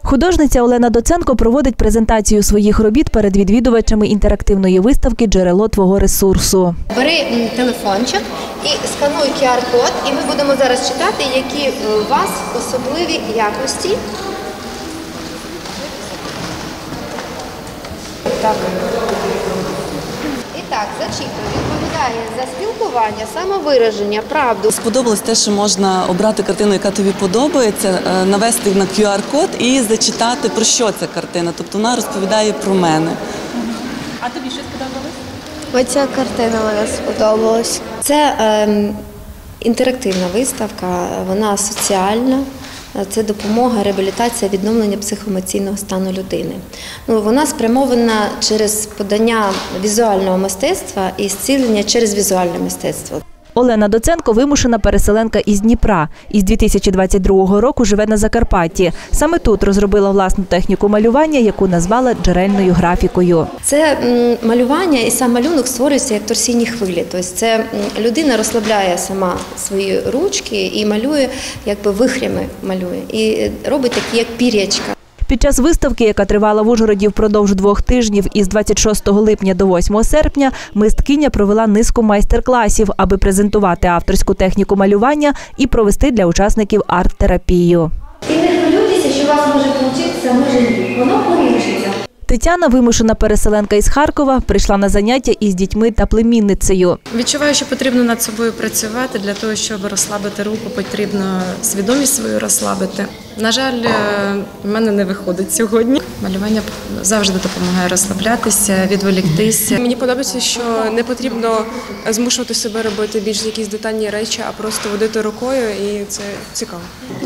Художниця Олена Доценко проводить презентацію своїх робіт перед відвідувачами інтерактивної виставки «Джерело твого ресурсу». Бери телефончик і скануй QR-код, і ми будемо зараз читати, які у вас особливі якості. Так. І так, зачитуй. Відповідає за спілкування, самовираження, правду. Сподобалось те, що можна обрати картину, яка тобі подобається, навести на QR-код і зачитати, про що ця картина. Тобто вона розповідає про мене. А тобі що сподобалось? Оця картина мені сподобалась. Це інтерактивна виставка, вона соціальна. Це допомога, реабілітація, відновлення психоемоційного стану людини. Вона спрямована через подання візуального мистецтва і зцілення через візуальне мистецтво. Олена Доценко – вимушена переселенка із Дніпра. Із 2022 року живе на Закарпатті. Саме тут розробила власну техніку малювання, яку назвала джерельною графікою. Це малювання і сам малюнок створюється як торсійні хвилі. Тобто це людина розслабляє сама свої ручки і малює, якби вихрями малює. І робить такі, як пір'ячка. Під час виставки, яка тривала в Ужгороді впродовж 2 тижнів із 26 липня до 8 серпня, мисткиня провела низку майстер-класів, аби презентувати авторську техніку малювання і провести для учасників арт-терапію. І не хвилюйтеся, що у вас може вийти, може ні. Воно вийде. Тетяна, вимушена переселенка із Харкова, прийшла на заняття із дітьми та племінницею. Відчуваю, що потрібно над собою працювати. Для того, щоб розслабити руку, потрібно свідомість свою розслабити. На жаль, в мене не виходить сьогодні. Малювання завжди допомагає розслаблятися, відволіктися. Мені подобається, що не потрібно змушувати себе робити більш якісь детальні речі, а просто водити рукою, і це цікаво.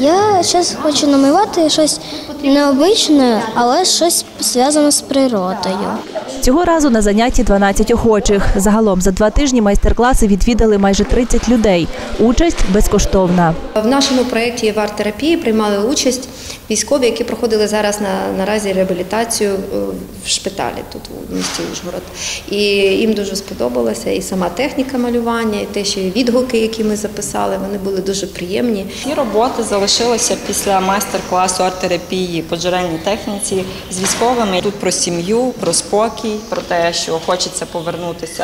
Я зараз хочу намалювати щось необичне, але щось зв'язане з природою. Цього разу на занятті 12 охочих. Загалом за 2 тижні майстер-класи відвідали майже 30 людей. Участь безкоштовна. В нашому проєкті в арт-терапії приймали участь військові, які проходили зараз наразі реабілітацію в шпиталі тут у місті Ужгород. І їм дуже сподобалася і сама техніка малювання, і те, що відгуки, які ми записали, вони були дуже приємні. Ці роботи залишилися після майстер-класу арт-терапії по джерельній техніці з військовими. Тут про сім'ю, про спокій, про те, що хочеться повернутися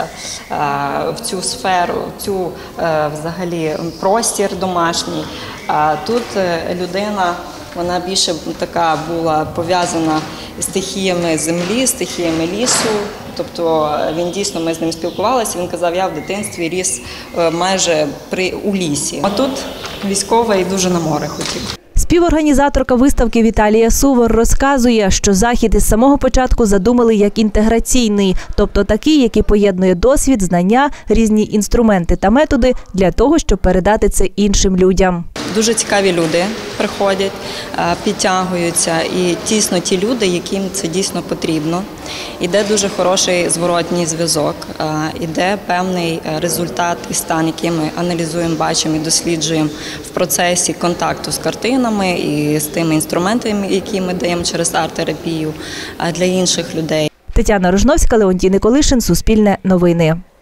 в цю сферу, в цю взагалі простір домашній. Тут людина, вона більше така була пов'язана з стихіями землі, стихіями лісу. Тобто він дійсно, ми з ним спілкувалися, він казав, я в дитинстві ріс майже у лісі. А тут військовий дуже на море хотів. Співорганізаторка виставки Віталія Сувор розказує, що захід із самого початку задумали як інтеграційний, тобто такий, який поєднує досвід, знання, різні інструменти та методи для того, щоб передати це іншим людям. Дуже цікаві люди приходять, підтягуються, і тісно ті люди, яким це дійсно потрібно. Іде дуже хороший зворотній зв'язок, іде певний результат і стан, який ми аналізуємо, бачимо і досліджуємо в процесі контакту з картинами і з тими інструментами, які ми даємо через арт-терапію для інших людей. Тетяна Рожновська, Леонтій Николишин, Суспільне новини.